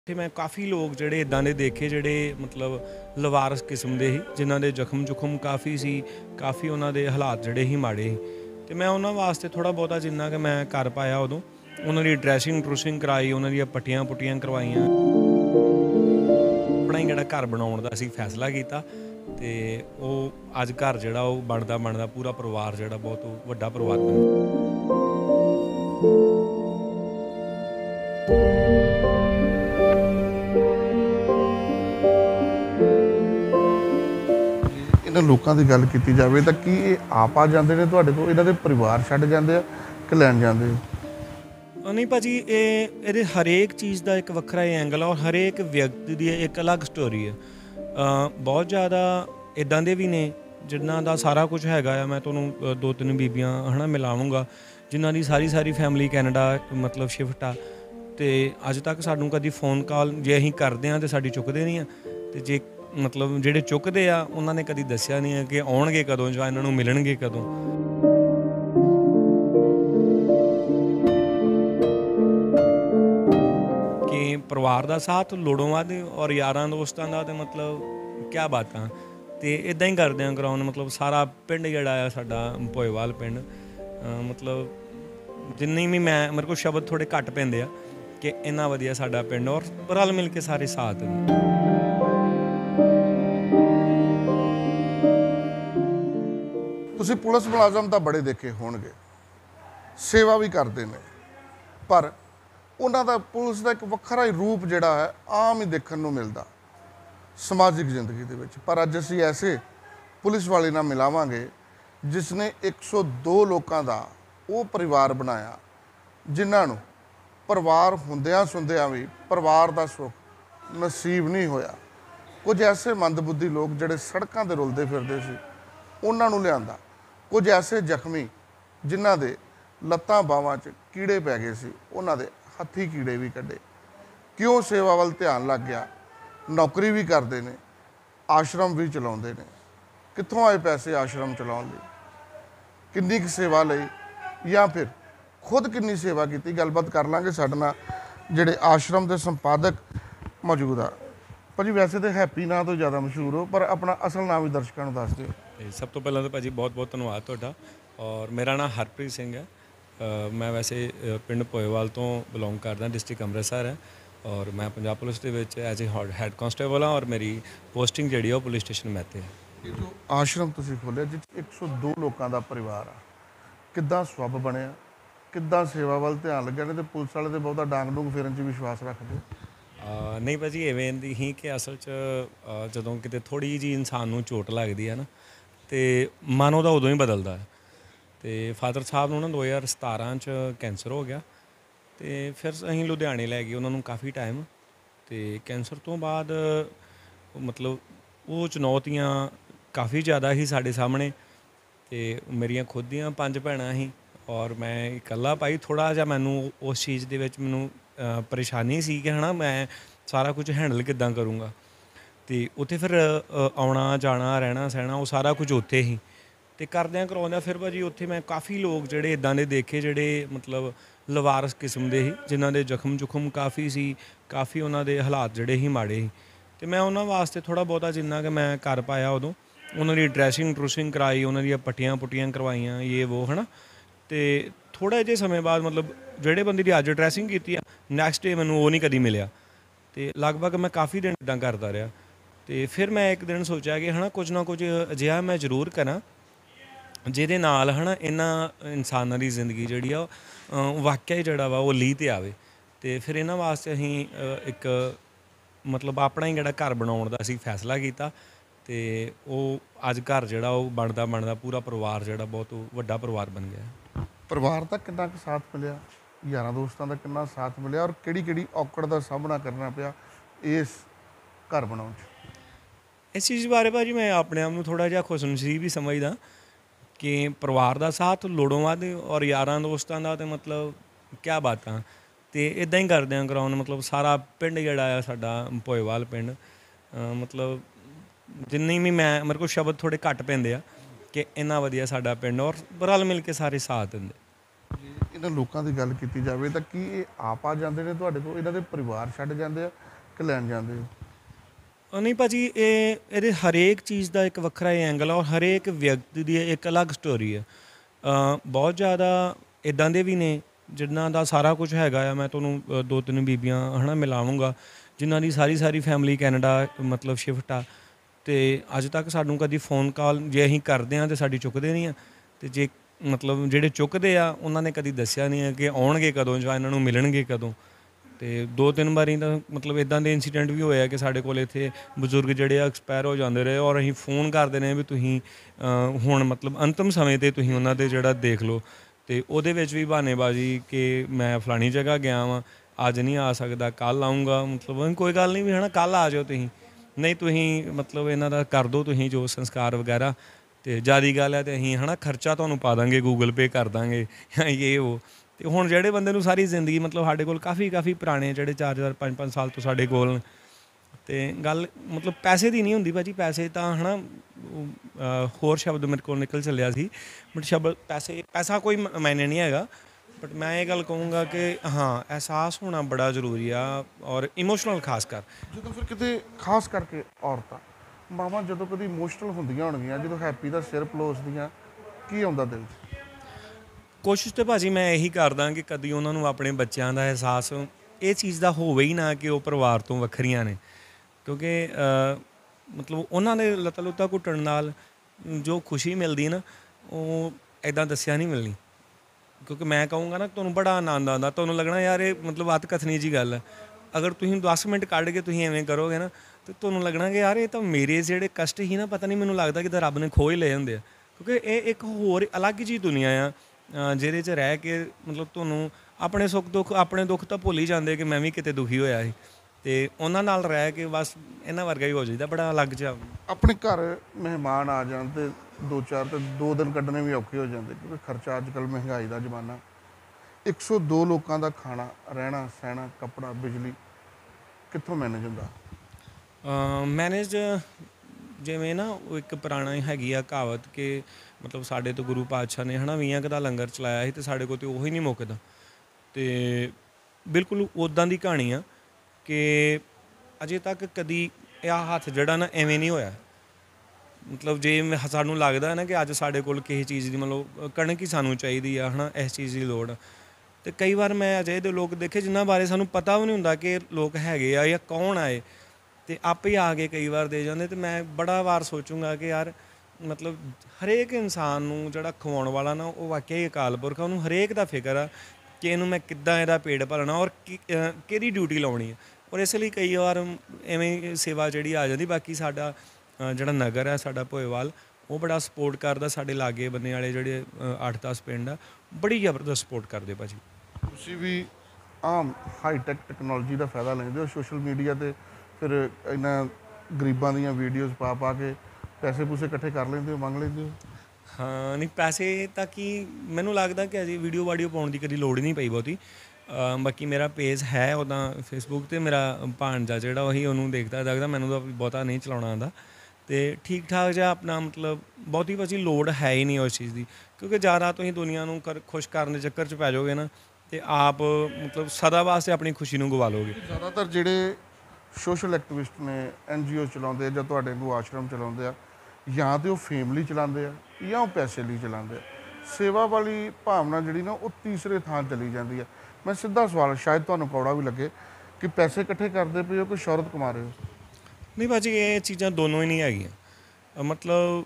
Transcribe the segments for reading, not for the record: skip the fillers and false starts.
ਤੇ ਮੈਂ ਕਾफ़ी लोग ਜਿਹੜੇ ਇੱਦਾਂ ਦੇ ਦੇਖੇ ਜਿਹੜੇ ਮਤਲਬ ਲਵਾਰਸ ਕਿਸਮ ਦੇ ਸੀ, ਜਿਨ੍ਹਾਂ ਦੇ ਜ਼ਖਮ ਕਾफ़ੀ ਸੀ, ਕਾफ़ੀ ਉਹਨਾਂ ਦੇ ਹਾਲਾਤ ਜਿਹੜੇ ਸੀ ਮਾੜੇ ਸੀ। ਤੇ ਮੈਂ ਉਹਨਾਂ ਵਾਸਤੇ ਥੋੜ੍ਹਾ ਬਹੁਤਾ ਜਿੰਨਾ ਕਿ ਮੈਂ ਕਰ ਪਾਇਆ ਉਦੋਂ ਉਹਨਾਂ ਦੀ ਡਰੈਸਿੰਗ ਕਰਾਈ, ਉਹਨਾਂ ਦੀਆਂ ਪੱਟੀਆਂ ਪੁੱਟੀਆਂ ਕਰਵਾਈਆਂ। ਆਪਣਾ ਹੀ ਜਿਹੜਾ ਘਰ ਬਣਾਉਣ ਦਾ ਅਸੀਂ ਫੈਸਲਾ ਕੀਤਾ ਤੇ ਉਹ ਅੱਜ ਘਰ ਜਿਹੜਾ ਉਹ ਬਣਦਾ ਪੂਰਾ ਪਰਿਵਾਰ ਜਿਹੜਾ ਬਹੁਤ ਵੱਡਾ ਪਰਿਵਾਰ ਬਣ ਗਿਆ। ਇਹਨਾਂ ਲੋਕਾਂ ਦੀ ਗੱਲ ਕੀਤੀ ਜਾਵੇ ਤਾਂ ਕੀ ਇਹ ਆਪ ਆ ਜਾਂਦੇ ਨੇ ਤੁਹਾਡੇ ਕੋਲ, ਇਹਨਾਂ ਦੇ ਪਰਿਵਾਰ ਛੱਡ ਜਾਂਦੇ ਆ ਕਿ ਲੈਣ ਜਾਂਦੇ ਆ? ਨਹੀਂ ਭਾਜੀ, ਇਹਦੇ ਹਰੇਕ ਚੀਜ਼ ਦਾ ਇੱਕ ਵੱਖਰਾ ਹੀ ਐਂਗਲ ਆ ਔਰ ਹਰੇਕ ਵਿਅਕਤੀ ਦੀ ਇੱਕ ਅਲੱਗ ਸਟੋਰੀ ਹੈ। ਬਹੁਤ ਜ਼ਿਆਦਾ ਇੱਦਾਂ ਦੇ ਵੀ ਨੇ ਜਿਨ੍ਹਾਂ ਦਾ ਸਾਰਾ ਕੁਝ ਹੈਗਾ ਆ। ਮੈਂ ਤੁਹਾਨੂੰ 2-3 ਬੀਬੀਆਂ ਹੈ ਨਾ ਮਿਲਾਵਾਂਗਾ ਜਿਨ੍ਹਾਂ ਦੀ ਸਾਰੀ ਫੈਮਿਲੀ ਕੈਨੇਡਾ ਮਤਲਬ ਸ਼ਿਫਟ ਆ, ਅਤੇ ਅੱਜ ਤੱਕ ਸਾਨੂੰ ਕਦੀ ਫੋਨ ਕਾਲ ਜੇ ਅਸੀਂ ਕਰਦੇ ਹਾਂ ਤਾਂ ਸਾਡੀ ਚੁੱਕਦੇ ਨਹੀਂ ਆ, ਅਤੇ ਜੇ ਮਤਲਬ ਜਿਹੜੇ ਚੁੱਕਦੇ ਆ ਉਹਨਾਂ ਨੇ ਕਦੀ ਦੱਸਿਆ ਨਹੀਂ ਹੈ ਕਿ ਆਉਣਗੇ ਕਦੋਂ ਜਾਂ ਇਹਨਾਂ ਨੂੰ ਮਿਲਣਗੇ ਕਦੋਂ। ਕਿ ਪਰਿਵਾਰ ਦਾ ਸਾਥ ਲੋੜੋਂ ਔਰ ਯਾਰਾਂ ਦੋਸਤਾਂ ਦਾ ਤਾਂ ਮਤਲਬ ਕਿਆ ਬਾਤਾਂ। ਅਤੇ ਇੱਦਾਂ ਹੀ ਕਰਦੇ ਹਾਂ ਗਰਾਊਂਡ ਮਤਲਬ ਸਾਰਾ ਪਿੰਡ ਜਿਹੜਾ ਆ ਸਾਡਾ ਭੋਇਵਾਲ ਪਿੰਡ, ਮਤਲਬ ਜਿੰਨੀ ਵੀ ਮੇਰੇ ਕੋਲ ਸ਼ਬਦ ਥੋੜ੍ਹੇ ਘੱਟ ਪੈਂਦੇ ਆ ਕਿ ਇੰਨਾ ਵਧੀਆ ਸਾਡਾ ਪਿੰਡ ਔਰ ਰਲ ਮਿਲ ਕੇ ਸਾਰੇ ਸਾਥ ਦਿੰਦੇ। ਤੁਸੀਂ ਪੁਲਿਸ ਮੁਲਾਜ਼ਮ ਤਾਂ ਬੜੇ ਦੇਖੇ ਹੋਣਗੇ, ਸੇਵਾ ਵੀ ਕਰਦੇ ਨੇ, ਪਰ ਉਹਨਾਂ ਦਾ ਪੁਲਿਸ ਦਾ ਇੱਕ ਵੱਖਰਾ ਹੀ ਰੂਪ ਜਿਹੜਾ ਹੈ ਆਮ ਹੀ ਦੇਖਣ ਨੂੰ ਮਿਲਦਾ ਸਮਾਜਿਕ ਜ਼ਿੰਦਗੀ ਦੇ ਵਿੱਚ। ਪਰ ਅੱਜ ਅਸੀਂ ਐਸੇ ਪੁਲਿਸ ਵਾਲੇ ਨਾਲ ਮਿਲਾਵਾਂਗੇ ਜਿਸ ਨੇ 102 ਲੋਕਾਂ ਦਾ ਉਹ ਪਰਿਵਾਰ ਬਣਾਇਆ ਜਿਨ੍ਹਾਂ ਨੂੰ ਪਰਿਵਾਰ ਹੁੰਦਿਆਂ ਸੁਣਦਿਆਂ ਵੀ ਪਰਿਵਾਰ ਦਾ ਸੁੱਖ ਨਸੀਬ ਨਹੀਂ ਹੋਇਆ। ਕੁਝ ਐਸੇ ਮੰਦਬੁੱਧੀ ਲੋਕ ਜਿਹੜੇ ਸੜਕਾਂ 'ਤੇ ਰੁਲਦੇ ਫਿਰਦੇ ਸੀ ਉਹਨਾਂ ਨੂੰ ਲਿਆਂਦਾ, ਕੁਝ ਐਸੇ ਜ਼ਖਮੀ ਜਿਨ੍ਹਾਂ ਦੇ ਲੱਤਾਂ ਬਾਹਾਂ 'ਚ ਕੀੜੇ ਪੈ ਗਏ ਸੀ ਉਹਨਾਂ ਦੇ ਹੱਥੀਂ ਕੀੜੇ ਵੀ ਕੱਢੇ। ਕਿਉਂ ਸੇਵਾ ਵੱਲ ਧਿਆਨ ਲੱਗ ਗਿਆ, ਨੌਕਰੀ ਵੀ ਕਰਦੇ ਨੇ, ਆਸ਼ਰਮ ਵੀ ਚਲਾਉਂਦੇ ਨੇ। ਕਿੱਥੋਂ ਆਏ ਪੈਸੇ ਆਸ਼ਰਮ ਚਲਾਉਣ ਲਈ, ਕਿੰਨੀ ਕੁ ਸੇਵਾ ਲਈ ਜਾਂ ਫਿਰ ਖੁਦ ਕਿੰਨੀ ਸੇਵਾ ਕੀਤੀ, ਗੱਲਬਾਤ ਕਰ ਲਾਂਗੇ। ਸਾਡੇ ਨਾਲ ਜਿਹੜੇ ਆਸ਼ਰਮ ਦੇ ਸੰਪਾਦਕ ਮੌਜੂਦ ਆ। ਭਾਜੀ ਵੈਸੇ ਤਾਂ ਹੈਪੀ ਨਾਂ ਤੋਂ ਜ਼ਿਆਦਾ ਮਸ਼ਹੂਰ ਹੋ, ਪਰ ਆਪਣਾ ਅਸਲ ਨਾਮ ਵੀ ਦਰਸ਼ਕਾਂ ਨੂੰ ਦੱਸ ਦਿਓ। ਸਭ ਤੋਂ ਪਹਿਲਾਂ ਤਾਂ ਭਾਜੀ ਬਹੁਤ ਧੰਨਵਾਦ ਤੁਹਾਡਾ। ਔਰ ਮੇਰਾ ਨਾਮ ਹਰਪ੍ਰੀਤ ਸਿੰਘ ਹੈ। ਮੈਂ ਵੈਸੇ ਪਿੰਡ ਭੋਇਵਾਲ ਤੋਂ ਬਿਲੋਂਗ ਕਰਦਾ, ਡਿਸਟ੍ਰਿਕਟ ਅੰਮ੍ਰਿਤਸਰ ਹੈ, ਔਰ ਮੈਂ ਪੰਜਾਬ ਪੁਲਿਸ ਦੇ ਵਿੱਚ ਐਜ਼ ਏ ਹੈਡ ਕਾਂਸਟੇਬਲ ਹਾਂ ਔਰ ਮੇਰੀ ਪੋਸਟਿੰਗ ਜਿਹੜੀ ਉਹ ਪੁਲਿਸ ਸਟੇਸ਼ਨ ਮਹਿਤੇ ਹੈ। ਇਹ ਜੋ ਆਸ਼ਰਮ ਤੁਸੀਂ ਖੋਲ੍ਹਿਆ ਜਿਸ 102 ਲੋਕਾਂ ਦਾ ਪਰਿਵਾਰ ਆ, ਕਿੱਦਾਂ ਸਬੱਬ ਬਣਿਆ, ਕਿੱਦਾਂ ਸੇਵਾ ਵੱਲ ਧਿਆਨ ਲੱਗਿਆ ਨੇ, ਤੇ ਪੁਲਿਸ ਵਾਲੇ ਤੇ ਬਹੁਤਾ ਡਾਂਗ ਡੂੰਗ ਫੇਰਨ 'ਚ ਵਿਸ਼ਵਾਸ ਰੱਖਦੇ? ਨਹੀਂ ਭਾਜੀ, ਇਵੇਂ ਦੀ ਹੀ ਕਿ ਅਸਲ 'ਚ ਜਦੋਂ ਕਿਤੇ ਥੋੜ੍ਹੀ ਜਿਹੀ ਇਨਸਾਨ ਨੂੰ ਚੋਟ ਲੱਗਦੀ ਹੈ ਨਾ, ਅਤੇ ਮਨ ਉਹਦਾ ਉਦੋਂ ਹੀ ਬਦਲਦਾ ਹੈ। ਅਤੇ ਫਾਦਰ ਸਾਹਿਬ ਨੂੰ ਨਾ 2017 'ਚ ਕੈਂਸਰ ਹੋ ਗਿਆ, ਅਤੇ ਫਿਰ ਅਸੀਂ ਲੁਧਿਆਣੇ ਲੈ ਗਏ ਉਹਨਾਂ ਨੂੰ ਕਾਫੀ ਟਾਈਮ। ਅਤੇ ਕੈਂਸਰ ਤੋਂ ਬਾਅਦ ਮਤਲਬ ਉਹ ਚੁਣੌਤੀਆਂ ਕਾਫੀ ਜ਼ਿਆਦਾ ਸੀ ਸਾਡੇ ਸਾਹਮਣੇ, ਅਤੇ ਮੇਰੀਆਂ ਖੁਦ ਦੀਆਂ 5 ਭੈਣਾਂ ਸੀ ਔਰ ਮੈਂ ਇਕੱਲਾ ਭਾਈ। ਥੋੜ੍ਹਾ ਜਿਹਾ ਮੈਨੂੰ ਉਸ ਚੀਜ਼ ਦੇ ਵਿੱਚ ਮੈਨੂੰ ਪਰੇਸ਼ਾਨੀ ਸੀ ਕਿ ਹੈ ਨਾ ਮੈਂ ਸਾਰਾ ਕੁਝ ਹੈਂਡਲ ਕਿੱਦਾਂ ਕਰੂੰਗਾ। ਅਤੇ ਉੱਥੇ ਫਿਰ ਆਉਣਾ ਜਾਣਾ ਰਹਿਣਾ ਸਹਿਣਾ ਉਹ ਸਾਰਾ ਕੁਝ ਉੱਥੇ ਹੀ, ਅਤੇ ਕਰਦਿਆਂ ਕਰਾਉਂਦਿਆਂ ਫਿਰ ਭਾਜੀ ਉੱਥੇ ਮੈਂ ਕਾफ़ੀ ਲੋਕ ਜਿਹੜੇ ਇੱਦਾਂ ਦੇ ਦੇਖੇ ਜਿਹੜੇ ਮਤਲਬ ਲਵਾਰਸ ਕਿਸਮ ਦੇ ਸੀ, ਜਿਨ੍ਹਾਂ ਦੇ ਜ਼ਖਮ ਕਾफ़ੀ ਸੀ, ਕਾफ़ੀ ਉਹਨਾਂ ਦੇ ਹਾਲਾਤ ਜਿਹੜੇ ਸੀ ਮਾੜੇ ਸੀ। ਅਤੇ ਮੈਂ ਉਹਨਾਂ ਵਾਸਤੇ ਥੋੜ੍ਹਾ ਬਹੁਤਾ ਜਿੰਨਾ ਕਿ ਮੈਂ ਕਰ ਪਾਇਆ ਉਦੋਂ ਉਹਨਾਂ ਦੀ ਡਰੈਸਿੰਗ ਕਰਾਈ, ਉਹਨਾਂ ਦੀਆਂ ਪੱਟੀਆਂ ਪੁੱਟੀਆਂ ਕਰਵਾਈਆਂ, ਇਹ ਵੋ ਹੈ ਨਾ। ਅਤੇ ਥੋੜ੍ਹੇ ਜਿਹੇ ਸਮੇਂ ਬਾਅਦ ਮਤਲਬ ਜਿਹੜੇ ਬੰਦੇ ਦੀ ਅੱਜ ਡਰੈਸਿੰਗ ਕੀਤੀ ਆ, ਨੈਕਸਟ ਡੇ ਮੈਨੂੰ ਉਹ ਨਹੀਂ ਕਦੀ ਮਿਲਿਆ, ਅਤੇ ਲਗਭਗ ਮੈਂ ਕਾफ़ੀ ਦਿਨ ਇੱਦਾਂ ਕਰਦਾ ਰਿਹਾ। ਅਤੇ ਫਿਰ ਮੈਂ ਇੱਕ ਦਿਨ ਸੋਚਿਆ ਕਿ ਹੈ ਨਾ ਕੁਝ ਨਾ ਕੁਝ ਅਜਿਹਾ ਮੈਂ ਜ਼ਰੂਰ ਕਰਾਂ ਜਿਹਦੇ ਨਾਲ ਹੈ ਨਾ ਇਹਨਾਂ ਇਨਸਾਨਾਂ ਦੀ ਜ਼ਿੰਦਗੀ ਜਿਹੜੀ ਆ ਵਾਕਿਆ ਹੀ ਜਿਹੜਾ ਵਾ ਉਹ ਲੀਹ 'ਤੇ ਆਵੇ। ਅਤੇ ਫਿਰ ਇਹਨਾਂ ਵਾਸਤੇ ਅਸੀਂ ਇੱਕ ਮਤਲਬ ਆਪਣਾ ਹੀ ਜਿਹੜਾ ਘਰ ਬਣਾਉਣ ਦਾ ਅਸੀਂ ਫੈਸਲਾ ਕੀਤਾ, ਅਤੇ ਉਹ ਅੱਜ ਘਰ ਜਿਹੜਾ ਉਹ ਬਣਦਾ ਪੂਰਾ ਪਰਿਵਾਰ ਜਿਹੜਾ ਬਹੁਤ ਵੱਡਾ ਪਰਿਵਾਰ ਬਣ ਗਿਆ। ਪਰਿਵਾਰ ਦਾ ਕਿੰਨਾ ਕੁ ਸਾਥ ਮਿਲਿਆ, ਯਾਰਾਂ ਦੋਸਤਾਂ ਦਾ ਕਿੰਨਾ ਸਾਥ ਮਿਲਿਆ, ਔਰ ਕਿਹੜੀ ਔਕੜ ਦਾ ਸਾਹਮਣਾ ਕਰਨਾ ਪਿਆ ਇਸ ਘਰ ਬਣਾਉਣ 'ਚ? ਇਸ ਚੀਜ਼ ਬਾਰੇ ਭਾਜੀ ਮੈਂ ਆਪਣੇ ਆਪ ਨੂੰ ਥੋੜ੍ਹਾ ਜਿਹਾ ਖੁਸ਼ਨਸੀਬ ਹੀ ਸਮਝਦਾ ਕਿ ਪਰਿਵਾਰ ਦਾ ਸਾਥ ਲੋੜੋਂ ਔਰ ਯਾਰਾਂ ਦੋਸਤਾਂ ਦਾ ਤਾਂ ਮਤਲਬ ਕਿਆ ਬਾਤਾਂ। ਅਤੇ ਇੱਦਾਂ ਹੀ ਕਰਦੇ ਹਾਂ ਗਰਾਊਂਡ ਮਤਲਬ ਸਾਰਾ ਪਿੰਡ ਜਿਹੜਾ ਆ ਸਾਡਾ ਭੋਇਵਾਲ ਪਿੰਡ, ਮਤਲਬ ਜਿੰਨੀ ਵੀ ਮੇਰੇ ਕੋਲ ਸ਼ਬਦ ਥੋੜ੍ਹੇ ਘੱਟ ਪੈਂਦੇ ਆ ਕਿ ਇੰਨਾ ਵਧੀਆ ਸਾਡਾ ਪਿੰਡ ਔਰ ਰਲ ਮਿਲ ਕੇ ਸਾਰੇ ਸਾਥ ਦਿੰਦੇ। ਇਹਨਾਂ ਲੋਕਾਂ ਦੀ ਗੱਲ ਕੀਤੀ ਜਾਵੇ ਤਾਂ ਕੀ ਇਹ ਆਪ ਆ ਜਾਂਦੇ ਨੇ ਤੁਹਾਡੇ ਕੋਲ, ਇਹਨਾਂ ਦੇ ਪਰਿਵਾਰ ਛੱਡ ਜਾਂਦੇ ਆ ਕਿ ਲੈਣ ਜਾਂਦੇ ਹੋ? ਨਹੀਂ ਭਾਜੀ, ਇਹਦੇ ਹਰੇਕ ਚੀਜ਼ ਦਾ ਇੱਕ ਵੱਖਰਾ ਹੀ ਐਂਗਲ ਆ ਔਰ ਹਰੇਕ ਵਿਅਕਤੀ ਦੀ ਇੱਕ ਅਲੱਗ ਸਟੋਰੀ ਹੈ। ਬਹੁਤ ਜ਼ਿਆਦਾ ਇੱਦਾਂ ਦੇ ਵੀ ਨੇ ਜਿਨ੍ਹਾਂ ਦਾ ਸਾਰਾ ਕੁਝ ਹੈਗਾ ਆ। ਮੈਂ ਤੁਹਾਨੂੰ 2-3 ਬੀਬੀਆਂ ਹੈ ਨਾ ਮਿਲਾਵਾਂਗਾ ਜਿਨ੍ਹਾਂ ਦੀ ਸਾਰੀ ਸਾਰੀ ਫੈਮਿਲੀ ਕੈਨੇਡਾ ਮਤਲਬ ਸ਼ਿਫਟ ਆ, ਅਤੇ ਅੱਜ ਤੱਕ ਸਾਨੂੰ ਕਦੀ ਫੋਨ ਕਾਲ ਜੇ ਅਸੀਂ ਕਰਦੇ ਹਾਂ ਤਾਂ ਸਾਡੀ ਚੁੱਕਦੇ ਨਹੀਂ ਆ, ਅਤੇ ਜੇ ਮਤਲਬ ਜਿਹੜੇ ਚੁੱਕਦੇ ਆ ਉਹਨਾਂ ਨੇ ਕਦੀ ਦੱਸਿਆ ਨਹੀਂ ਹੈ ਕਿ ਆਉਣਗੇ ਕਦੋਂ ਜਾਂ ਇਹਨਾਂ ਨੂੰ ਮਿਲਣਗੇ ਕਦੋਂ। ਅਤੇ 2-3 ਵਾਰੀ ਤਾਂ ਮਤਲਬ ਇੱਦਾਂ ਦੇ ਇੰਸੀਡੈਂਟ ਵੀ ਹੋਏ ਆ ਕਿ ਸਾਡੇ ਕੋਲ ਇੱਥੇ ਬਜ਼ੁਰਗ ਜਿਹੜੇ ਆ ਐਕਸਪਾਇਰ ਹੋ ਜਾਂਦੇ ਰਹੇ ਔਰ ਅਸੀਂ ਫੋਨ ਕਰਦੇ ਨੇ ਵੀ ਤੁਸੀਂ ਹੁਣ ਮਤਲਬ ਅੰਤਿਮ ਸਮੇਂ 'ਤੇ ਤੁਸੀਂ ਉਹਨਾਂ ਦੇ ਜਿਹੜਾ ਦੇਖ ਲਓ, ਅਤੇ ਉਹਦੇ ਵਿੱਚ ਵੀ ਬਹਾਨੇਬਾਜ਼ੀ ਕਿ ਮੈਂ ਫਲਾਣੀ ਜਗ੍ਹਾ ਗਿਆ ਵਾਂ, ਅੱਜ ਨਹੀਂ ਆ ਸਕਦਾ, ਕੱਲ੍ਹ ਆਊਂਗਾ। ਮਤਲਬ ਕੋਈ ਗੱਲ ਨਹੀਂ ਵੀ ਹੈ ਨਾ, ਕੱਲ੍ਹ ਆ ਜਾਓ ਤੁਸੀਂ, ਨਹੀਂ ਤੁਸੀਂ ਮਤਲਬ ਇਹਨਾਂ ਦਾ ਕਰ ਦਿਓ ਤੁਸੀਂ ਜੋ ਸੰਸਕਾਰ ਵਗੈਰਾ, ਅਤੇ ਜ਼ਿਆਦਾ ਗੱਲ ਹੈ ਤਾਂ ਅਸੀਂ ਹੈ ਨਾ ਖਰਚਾ ਤੁਹਾਨੂੰ ਪਾ ਦਾਂਗੇ, ਗੂਗਲ ਪੇ ਕਰ ਦਾਂਗੇ ਇਹ ਉਹ। ਅਤੇ ਹੁਣ ਜਿਹੜੇ ਬੰਦੇ ਨੂੰ ਸਾਰੀ ਜ਼ਿੰਦਗੀ ਮਤਲਬ ਸਾਡੇ ਕੋਲ ਕਾਫੀ ਪੁਰਾਣੇ ਜਿਹੜੇ 4-4 5-5 ਸਾਲ ਤੋਂ ਸਾਡੇ ਕੋਲ, ਅਤੇ ਗੱਲ ਮਤਲਬ ਪੈਸੇ ਦੀ ਨਹੀਂ ਹੁੰਦੀ ਭਾਜੀ। ਪੈਸੇ ਤਾਂ ਹੈ ਨਾ ਹੋਰ ਸ਼ਬਦ ਮੇਰੇ ਕੋਲ ਨਿਕਲ ਚੱਲਿਆ ਸੀ, ਬਟ ਸ਼ਬਦ ਪੈਸਾ ਕੋਈ ਮਾਇਨੇ ਨਹੀਂ ਹੈਗਾ। ਬਟ ਮੈਂ ਇਹ ਗੱਲ ਕਹੂੰਗਾ ਕਿ ਹਾਂ, ਅਹਿਸਾਸ ਹੋਣਾ ਬੜਾ ਜ਼ਰੂਰੀ ਆ ਔਰ ਇਮੋਸ਼ਨਲ ਖਾਸ ਕਰ। ਜਦੋਂ ਫਿਰ ਕਿਤੇ ਖਾਸ ਕਰਕੇ ਔਰਤਾਂ ਮਾਵਾਂ ਜਦੋਂ ਕਦੀ ਇਮੋਸ਼ਨਲ ਹੁੰਦੀਆਂ ਹੋਣਗੀਆਂ, ਜਦੋਂ ਹੈਪੀ ਦਾ ਸਿਰ ਪਲੋਸਦੀਆਂ, ਕੀ ਆਉਂਦਾ ਦਿਲ 'ਚ? ਕੋਸ਼ਿਸ਼ ਤਾਂ ਭਾਜੀ ਮੈਂ ਇਹੀ ਕਰਦਾ ਕਿ ਕਦੀ ਉਹਨਾਂ ਨੂੰ ਆਪਣੇ ਬੱਚਿਆਂ ਦਾ ਅਹਿਸਾਸ ਇਹ ਚੀਜ਼ ਦਾ ਹੋਵੇ ਹੀ ਨਾ ਕਿ ਉਹ ਪਰਿਵਾਰ ਤੋਂ ਵੱਖਰੀਆਂ ਨੇ, ਕਿਉਂਕਿ ਮਤਲਬ ਉਹਨਾਂ ਦੇ ਲੱਤਾਂ ਲੁੱਤਾਂ ਘੁੱਟਣ ਨਾਲ ਜੋ ਖੁਸ਼ੀ ਮਿਲਦੀ ਨਾ ਉਹ ਇੱਦਾਂ ਦੱਸਿਆ ਨਹੀਂ ਮਿਲਣੀ। ਕਿਉਂਕਿ ਮੈਂ ਕਹੂੰਗਾ ਨਾ ਤੁਹਾਨੂੰ ਬੜਾ ਆਨੰਦ ਆਉਂਦਾ, ਤੁਹਾਨੂੰ ਲੱਗਣਾ ਯਾਰ ਇਹ ਮਤਲਬ ਅੱਤ ਕਥਨੀ ਜੀ ਗੱਲ ਹੈ। ਅਗਰ ਤੁਸੀਂ 10 ਮਿੰਟ ਕੱਢ ਕੇ ਤੁਸੀਂ ਐਵੇਂ ਕਰੋਗੇ ਨਾ ਤਾਂ ਤੁਹਾਨੂੰ ਲੱਗਣਾ ਕਿ ਯਾਰ ਇਹ ਤਾਂ ਮੇਰੇ ਜਿਹੜੇ ਕਸ਼ਟ ਹੀ ਨਾ, ਪਤਾ ਨਹੀਂ ਮੈਨੂੰ ਲੱਗਦਾ ਕਿ ਤਾਂ ਰੱਬ ਨੇ ਖੋਹ ਹੀ ਲੈ ਹੁੰਦੇ ਆ, ਕਿਉਂਕਿ ਇਹ ਇੱਕ ਹੋਰ ਅਲੱਗ ਜਿਹੀ ਦੁਨੀਆ ਆ ਜਿਹਦੇ 'ਚ ਰਹਿ ਕੇ ਮਤਲਬ ਤੁਹਾਨੂੰ ਆਪਣੇ ਸੁੱਖ ਦੁੱਖ ਆਪਣੇ ਦੁੱਖ ਤਾਂ ਭੁੱਲ ਹੀ ਜਾਂਦੇ ਕਿ ਮੈਂ ਵੀ ਕਿਤੇ ਦੁਖੀ ਹੋਇਆ ਸੀ, ਅਤੇ ਉਹਨਾਂ ਨਾਲ ਰਹਿ ਕੇ ਬਸ ਇਹਨਾਂ ਵਰਗਾ ਹੀ ਹੋ ਜਾਈਦਾ, ਬੜਾ ਅਲੱਗ ਜਿਹਾ। ਆਪਣੇ ਘਰ ਮਹਿਮਾਨ ਆ ਜਾਣ ਤੇ 2-4 ਤੇ 2 ਦਿਨ ਕੱਢਣੇ ਵੀ ਔਖੇ ਹੋ ਜਾਂਦੇ, ਕਿਉਂਕਿ ਖਰਚਾ ਅੱਜ ਕੱਲ੍ਹ ਮਹਿੰਗਾਈ ਦਾ ਜ਼ਮਾਨਾ। 102 ਲੋਕਾਂ ਦਾ ਖਾਣਾ, ਰਹਿਣਾ ਸਹਿਣਾ, ਕੱਪੜਾ, ਬਿਜਲੀ ਕਿੱਥੋਂ ਮੈਨੇਜ ਹੁੰਦਾ? ਮੈਨੇਜ ਜਿਵੇਂ ਨਾ ਉਹ ਇੱਕ ਪੁਰਾਣਾ ਹੈਗੀ ਆ ਕਹਾਵਤ ਕਿ ਮਤਲਬ ਸਾਡੇ ਤੋਂ ਗੁਰੂ ਪਾਤਸ਼ਾਹ ਨੇ ਹੈ ਨਾ 20 ਕੁ ਦਾ ਲੰਗਰ ਚਲਾਇਆ ਸੀ ਅਤੇ ਸਾਡੇ ਕੋਲ ਤਾਂ ਉਹੀ ਨਹੀਂ ਮੁੱਕਦਾ। ਅਤੇ ਬਿਲਕੁਲ ਉੱਦਾਂ ਦੀ ਕਹਾਣੀ ਆ ਕਿ ਅਜੇ ਤੱਕ ਕਦੀ ਇਹ ਹੱਥ ਜਿਹੜਾ ਨਾ ਐਵੇਂ ਨਹੀਂ ਹੋਇਆ। ਮਤਲਬ ਜੇ ਸਾਨੂੰ ਲੱਗਦਾ ਨਾ ਕਿ ਅੱਜ ਸਾਡੇ ਕੋਲ ਕਿਸੇ ਚੀਜ਼ ਦੀ ਮਤਲਬ ਕਣਕ ਹੀ ਸਾਨੂੰ ਚਾਹੀਦੀ ਆ ਹੈ ਨਾ, ਇਸ ਚੀਜ਼ ਦੀ ਲੋੜ, ਅਤੇ ਕਈ ਵਾਰ ਮੈਂ ਅਜਿਹੇ ਦੇ ਲੋਕ ਦੇਖੇ ਜਿਨ੍ਹਾਂ ਬਾਰੇ ਸਾਨੂੰ ਪਤਾ ਵੀ ਨਹੀਂ ਹੁੰਦਾ ਕਿ ਲੋਕ ਹੈਗੇ ਆ ਜਾਂ ਕੌਣ ਆਏ, ਅਤੇ ਆਪੇ ਹੀ ਆ ਕੇ ਕਈ ਵਾਰ ਦੇ ਜਾਂਦੇ। ਅਤੇ ਮੈਂ ਬੜਾ ਵਾਰ ਸੋਚੂੰਗਾ ਕਿ ਯਾਰ ਮਤਲਬ ਹਰੇਕ ਇਨਸਾਨ ਨੂੰ ਜਿਹੜਾ ਖਵਾਉਣ ਵਾਲਾ ਨਾ ਉਹ ਵਾਕਿਆ ਹੀ ਅਕਾਲ ਪੁਰਖ ਆ, ਉਹਨੂੰ ਹਰੇਕ ਦਾ ਫਿਕਰ ਆ ਕਿ ਇਹਨੂੰ ਮੈਂ ਕਿੱਦਾਂ ਇਹਦਾ ਪੇਟ ਭਰਨਾ ਔਰ ਕਿਹਦੀ ਡਿਊਟੀ ਲਾਉਣੀ ਹੈ। ਔਰ ਇਸ ਲਈ ਕਈ ਵਾਰ ਐਵੇਂ ਸੇਵਾ ਜਿਹੜੀ ਆ ਜਾਂਦੀ। ਬਾਕੀ ਸਾਡਾ ਜਿਹੜਾ ਨਗਰ ਹੈ ਸਾਡਾ ਭੋਏਵਾਲ, ਉਹ ਬੜਾ ਸਪੋਰਟ ਕਰਦਾ। ਸਾਡੇ ਲਾਗੇ ਬੰਨੇ ਵਾਲੇ ਜਿਹੜੇ 8-10 ਪਿੰਡ ਆ ਬੜੀ ਜ਼ਬਰਦਸਤ ਸਪੋਰਟ ਕਰਦੇ ਭਾਜੀ। ਤੁਸੀਂ ਵੀ ਆਮ ਹਾਈਟੈਕ ਟੈਕਨੋਲੋਜੀ ਦਾ ਫਾਇਦਾ ਲੈਂਦੇ ਹੋ ਸੋਸ਼ਲ ਮੀਡੀਆ 'ਤੇ, ਫਿਰ ਇਹਨਾਂ ਗਰੀਬਾਂ ਦੀਆਂ ਵੀਡੀਓਜ਼ ਪਾ ਕੇ ਪੈਸੇ ਪੂਸੇ ਇਕੱਠੇ ਕਰ ਲੈਂਦੇ ਹੋ, ਮੰਗ ਲੈਂਦੇ ਹੋ? ਹਾਂ, ਨਹੀਂ ਪੈਸੇ ਤਾਂ ਕੀ ਮੈਨੂੰ ਲੱਗਦਾ ਕਿ ਅਜੇ ਵੀਡੀਓ ਵਾਡੀਓ ਪਾਉਣ ਦੀ ਕਦੀ ਲੋੜ ਹੀ ਨਹੀਂ ਪਈ ਬਹੁਤੀ। ਬਾਕੀ ਮੇਰਾ ਪੇਜ ਹੈ ਉੱਦਾਂ ਫੇਸਬੁੱਕ 'ਤੇ, ਮੇਰਾ ਭਾਣਜਾ ਜਿਹੜਾ ਉਹੀ ਉਹਨੂੰ ਦੇਖਦਾ, ਮੈਨੂੰ ਤਾਂ ਬਹੁਤਾ ਨਹੀਂ ਚਲਾਉਣਾ ਆਉਂਦਾ, ਅਤੇ ਠੀਕ ਠਾਕ ਜਿਹਾ ਆਪਣਾ ਮਤਲਬ ਬਹੁਤੀ ਭਾਜੀ ਲੋੜ ਹੈ ਹੀ ਨਹੀਂ ਉਸ ਚੀਜ਼ ਦੀ, ਕਿਉਂਕਿ ਜ਼ਿਆਦਾ ਤੁਸੀਂ ਦੁਨੀਆ ਨੂੰ ਖੁਸ਼ ਕਰਨ ਦੇ ਚੱਕਰ 'ਚ ਪੈ ਜਾਓਗੇ ਨਾ ਅਤੇ ਆਪ ਮਤਲਬ ਸਦਾ ਵਾਸਤੇ ਆਪਣੀ ਖੁਸ਼ੀ ਨੂੰ ਗਵਾ ਲਓਗੇ। ਜ਼ਿਆਦਾਤਰ ਜਿਹੜੇ ਸੋਸ਼ਲ ਐਕਟਿਵਿਸਟ ਨੇ, NGO ਚਲਾਉਂਦੇ ਆ ਜਾਂ ਤੁਹਾਡੇ ਨੂੰ ਆਸ਼ਰਮ ਚਲਾਉਂਦੇ ਆ, ਜਾਂ ਤਾਂ ਉਹ ਫੇਮ ਲਈ ਚਲਾਉਂਦੇ ਆ ਜਾਂ ਉਹ ਪੈਸੇ ਲਈ ਚਲਾਉਂਦੇ ਆ। ਸੇਵਾ ਵਾਲੀ ਭਾਵਨਾ ਜਿਹੜੀ ਨਾ ਉਹ ਤੀਸਰੇ ਥਾਂ ਚਲੀ ਜਾਂਦੀ ਆ। ਮੈਂ ਸਿੱਧਾ ਸਵਾਲ, ਸ਼ਾਇਦ ਤੁਹਾਨੂੰ ਕੌੜਾ ਵੀ ਲੱਗੇ, ਕਿ ਪੈਸੇ ਇਕੱਠੇ ਕਰਦੇ ਪਏ ਹੋ ਕਿ ਸ਼ੌਹਰਤ ਕਮਾ ਰਹੇ ਹੋ? ਨਹੀਂ ਭਾਜੀ, ਇਹ ਚੀਜ਼ਾਂ ਦੋਨੋਂ ਹੀ ਨਹੀਂ ਹੈਗੀਆਂ। ਮਤਲਬ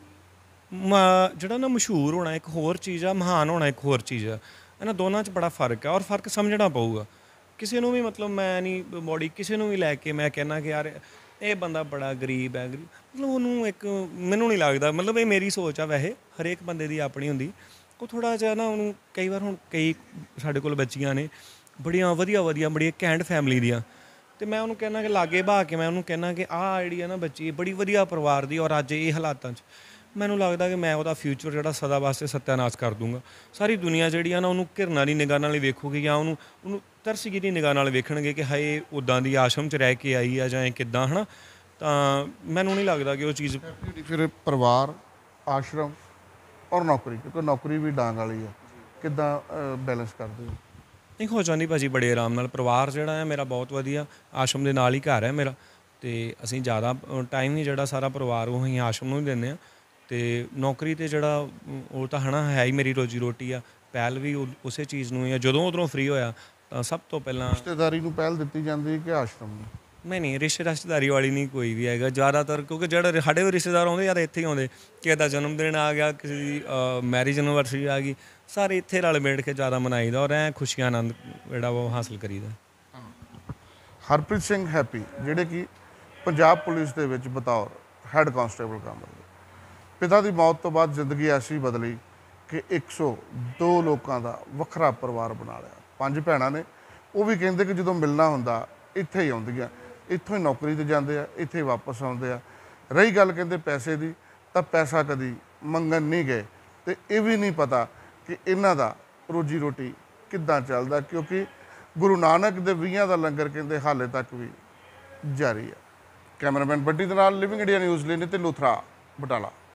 ਜਿਹੜਾ ਨਾ ਮਸ਼ਹੂਰ ਹੋਣਾ ਇੱਕ ਹੋਰ ਚੀਜ਼ ਆ, ਮਹਾਨ ਹੋਣਾ ਇੱਕ ਹੋਰ ਚੀਜ਼ ਆ। ਇਹਨਾਂ ਦੋਨਾਂ 'ਚ ਬੜਾ ਫਰਕ ਆ ਔਰ ਫਰਕ ਸਮਝਣਾ ਪਊਗਾ। ਕਿਸੇ ਨੂੰ ਵੀ ਮਤਲਬ ਮੈਂ ਨਹੀਂ ਬੋਡੀ ਕਿਸੇ ਨੂੰ ਵੀ ਲੈ ਕੇ ਮੈਂ ਕਹਿੰਦਾ ਕਿ ਯਾਰ ਇਹ ਬੰਦਾ ਬੜਾ ਗਰੀਬ ਹੈ, ਮਤਲਬ ਉਹਨੂੰ ਇੱਕ ਮੈਨੂੰ ਨਹੀਂ ਲੱਗਦਾ, ਮਤਲਬ ਇਹ ਮੇਰੀ ਸੋਚ ਆ, ਵੈਸੇ ਹਰੇਕ ਬੰਦੇ ਦੀ ਆਪਣੀ ਹੁੰਦੀ। ਉਹ ਥੋੜ੍ਹਾ ਜਿਹਾ ਨਾ ਉਹਨੂੰ ਕਈ ਵਾਰ ਹੁਣ ਕਈ ਸਾਡੇ ਕੋਲ ਬੱਚੀਆਂ ਨੇ ਬੜੀਆਂ ਵਧੀਆ ਬੜੀਆਂ ਘੈਂਟ ਫੈਮਿਲੀ ਦੀਆਂ, ਅਤੇ ਮੈਂ ਉਹਨੂੰ ਕਹਿੰਦਾ ਕਿ ਲਾਗੇ ਬਹਾ ਕੇ ਮੈਂ ਉਹਨੂੰ ਕਹਿੰਦਾ ਕਿ ਆਹ ਜਿਹੜੀ ਆ ਨਾ ਬੱਚੀ ਬੜੀ ਵਧੀਆ ਪਰਿਵਾਰ ਦੀ ਔਰ ਅੱਜ ਇਹ ਹਾਲਾਤਾਂ 'ਚ ਮੈਨੂੰ ਲੱਗਦਾ ਕਿ ਮੈਂ ਉਹਦਾ ਫਿਊਚਰ ਜਿਹੜਾ ਸਦਾ ਵਾਸਤੇ ਸੱਤਿਆਨਾਸ਼ ਕਰ ਦੂੰਗਾ। ਸਾਰੀ ਦੁਨੀਆ ਜਿਹੜੀ ਆ ਨਾ ਉਹਨੂੰ ਘਿਰਨਾ ਦੀ ਨਿਗਾਹ ਨਾਲ ਹੀ ਵੇਖੂਗੀ ਜਾਂ ਉਹਨੂੰ ਤਰਸਗੀ ਦੀ ਨਿਗਾਹ ਨਾਲ ਵੇਖਣਗੇ ਕਿ ਹਾਏ ਉੱਦਾਂ ਦੀ ਆਸ਼ਰਮ 'ਚ ਰਹਿ ਕੇ ਆਈ ਆ ਜਾਂ ਕਿੱਦਾਂ ਹੈ ਨਾ। ਤਾਂ ਮੈਨੂੰ ਨਹੀਂ ਲੱਗਦਾ ਕਿ ਉਹ ਚੀਜ਼ ਫਿਰ ਪਰਿਵਾਰ, ਆਸ਼ਰਮ ਔਰ ਨੌਕਰੀ, ਕਿਉਂਕਿ ਨੌਕਰੀ ਵੀ ਡਾਂਗ ਵਾਲੀ ਆ, ਕਿੱਦਾਂ ਬੈਲੈਂਸ ਕਰਦੇ ਹੋ? ਨਹੀਂ ਹੋ ਜਾਂਦੀ ਭਾਜੀ ਬੜੇ ਆਰਾਮ ਨਾਲ। ਪਰਿਵਾਰ ਜਿਹੜਾ ਹੈ ਮੇਰਾ ਬਹੁਤ ਵਧੀਆ, ਆਸ਼ਰਮ ਦੇ ਨਾਲ ਹੀ ਘਰ ਹੈ ਮੇਰਾ, ਤੇ ਅਸੀਂ ਜ਼ਿਆਦਾ ਟਾਈਮ ਹੀ ਜਿਹੜਾ ਸਾਰਾ ਪਰਿਵਾਰ ਉਹ ਅਸੀਂ ਆਸ਼ਰਮ ਨੂੰ ਹੀ ਦਿੰਦੇ ਹਾਂ। ਤੇ ਨੌਕਰੀ ਤੇ ਜਿਹੜਾ ਉਹ ਤਾਂ ਹੈ ਹੀ ਮੇਰੀ ਰੋਜੀ ਰੋਟੀ ਆ, ਪਹਿਲ ਵੀ ਉਸੇ ਚੀਜ਼ ਨੂੰ ਹੀ ਆ। ਜਦੋਂ ਉਧਰੋਂ ਫ੍ਰੀ ਹੋਇਆ ਤਾਂ ਸਭ ਤੋਂ ਪਹਿਲਾਂ ਰਿਸ਼ਤੇਦਾਰੀ ਨੂੰ ਪਹਿਲ ਦਿੱਤੀ ਜਾਂਦੀ ਹੈ ਕਿ ਆਸ਼ਰਮ ਨੂੰ? ਨਹੀਂ ਰਿਸ਼ਤੇਦਾਰੀ ਵਾਲੀ ਨਹੀਂ ਕੋਈ ਵੀ ਹੈਗਾ ਜ਼ਿਆਦਾਤਰ, ਕਿਉਂਕਿ ਜਿਹੜੇ ਸਾਡੇ ਵੀ ਰਿਸ਼ਤੇਦਾਰ ਆਉਂਦੇ ਯਾਰ ਇੱਥੇ ਹੀ ਆਉਂਦੇ, ਕਿਸੇ ਦਾ ਜਨਮ ਦਿਨ ਆ ਗਿਆ, ਕਿਸੇ ਦੀ ਮੈਰਿਜ ਐਨਵਰਸਰੀ ਆ ਗਈ, ਸਾਰੇ ਇੱਥੇ ਰਲ ਮਿਲ ਕੇ ਜ਼ਿਆਦਾ ਮਨਾਈਦਾ ਔਰ ਐਂ ਖੁਸ਼ੀਆਂ ਆਨੰਦ ਜਿਹੜਾ ਉਹ ਹਾਸਲ ਕਰੀਦਾ। ਹਰਪ੍ਰੀਤ ਸਿੰਘ ਹੈਪੀ ਜਿਹੜੇ ਕਿ ਪੰਜਾਬ ਪੁਲਿਸ ਦੇ ਵਿੱਚ ਬਤੌਰ ਹੈੱਡ ਕਾਂਸਟੇਬਲ ਕੰਮ ਕਰਦੇ, ਪਿਤਾ ਦੀ ਮੌਤ ਤੋਂ ਬਾਅਦ ਜ਼ਿੰਦਗੀ ਐਸੀ ਬਦਲੀ ਕਿ 102 ਲੋਕਾਂ ਦਾ ਵੱਖਰਾ ਪਰਿਵਾਰ ਬਣਾ ਲਿਆ। 5 ਭੈਣਾਂ ਨੇ, ਉਹ ਵੀ ਕਹਿੰਦੇ ਕਿ ਜਦੋਂ ਮਿਲਣਾ ਹੁੰਦਾ ਇੱਥੇ ਹੀ ਆਉਂਦੀਆਂ, ਇੱਥੋਂ ਹੀ ਨੌਕਰੀ ਤੇ ਜਾਂਦੇ ਆ, ਇੱਥੇ ਹੀ ਵਾਪਸ ਆਉਂਦੇ ਆ। ਰਹੀ ਗੱਲ ਕਹਿੰਦੇ ਪੈਸੇ ਦੀ, ਤਾਂ ਪੈਸਾ ਕਦੀ ਮੰਗਣ ਨਹੀਂ ਗਏ ਤੇ ਇਹ ਵੀ ਨਹੀਂ ਪਤਾ ਕਿ ਇਹਨਾਂ ਦਾ ਰੋਜੀ ਰੋਟੀ ਕਿੱਦਾਂ ਚੱਲਦਾ, ਕਿਉਂਕਿ ਗੁਰੂ ਨਾਨਕ ਦੇ 20 ਦਾ ਲੰਗਰ ਕਹਿੰਦੇ ਹਾਲੇ ਤੱਕ ਵੀ ਜਾਰੀ ਹੈ। ਕੈਮਰਾਮੈਨ ਬੱਡੀ ਦੇ ਨਾਲ ਲਿਵਿੰਗ ਇੰਡੀਆ ਨਿਊਜ਼ ਲਈ ਨਿਤਿਨ ਲੂਥਰਾ, ਬਟਾਲਾ।